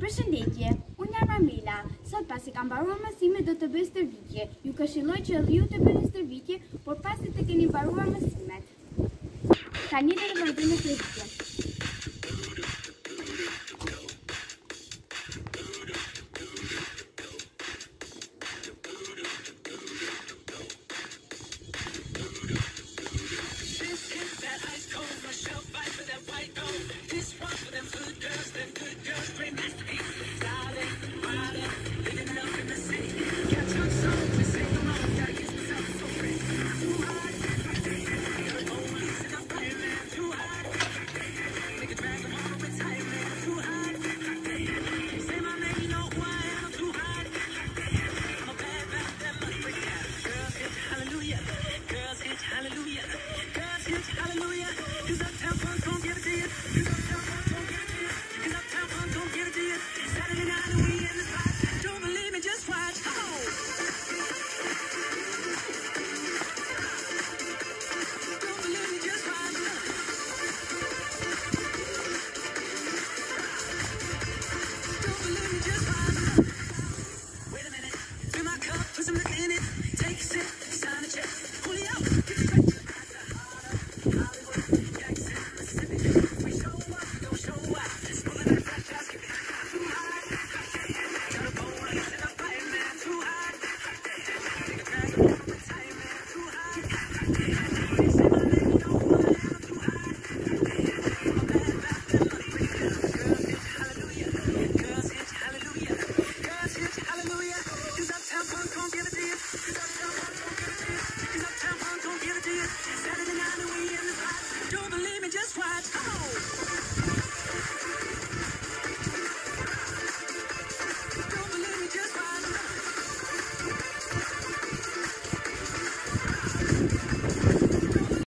Përshëndetje, unë jam Ermela. Sot pasi kam mbaruar mësimet do të bëj stërvitje. Ju këshilloj që edhe ju të bëni stërvitje, por pasi të keni mbaruar mësimet. Tani do të vazhdojmë stërvitjen.